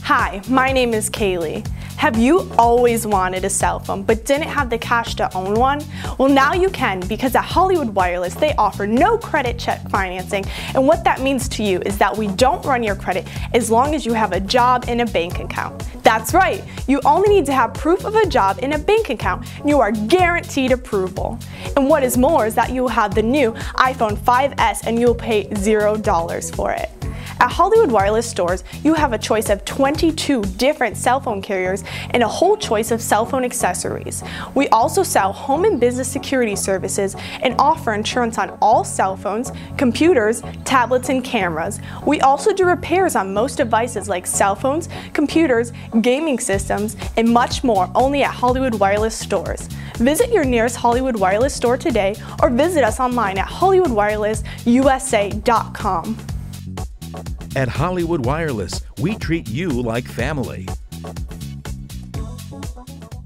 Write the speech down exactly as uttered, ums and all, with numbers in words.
Hi, my name is Kaylee. Have you always wanted a cell phone but didn't have the cash to own one? Well, now you can, because at Hollywood Wireless they offer no credit check financing, and what that means to you is that we don't run your credit as long as you have a job and a bank account. That's right, you only need to have proof of a job and a bank account, and you are guaranteed approval. And what is more is that you will have the new iPhone five S and you'll pay zero dollars for it. At Hollywood Wireless stores, you have a choice of twenty-two different cell phone carriers and a whole choice of cell phone accessories. We also sell home and business security services and offer insurance on all cell phones, computers, tablets, and cameras. We also do repairs on most devices like cell phones, computers, gaming systems, and much more only at Hollywood Wireless stores. Visit your nearest Hollywood Wireless store today or visit us online at hollywood wireless u s a dot com. At Hollywood Wireless, we treat you like family.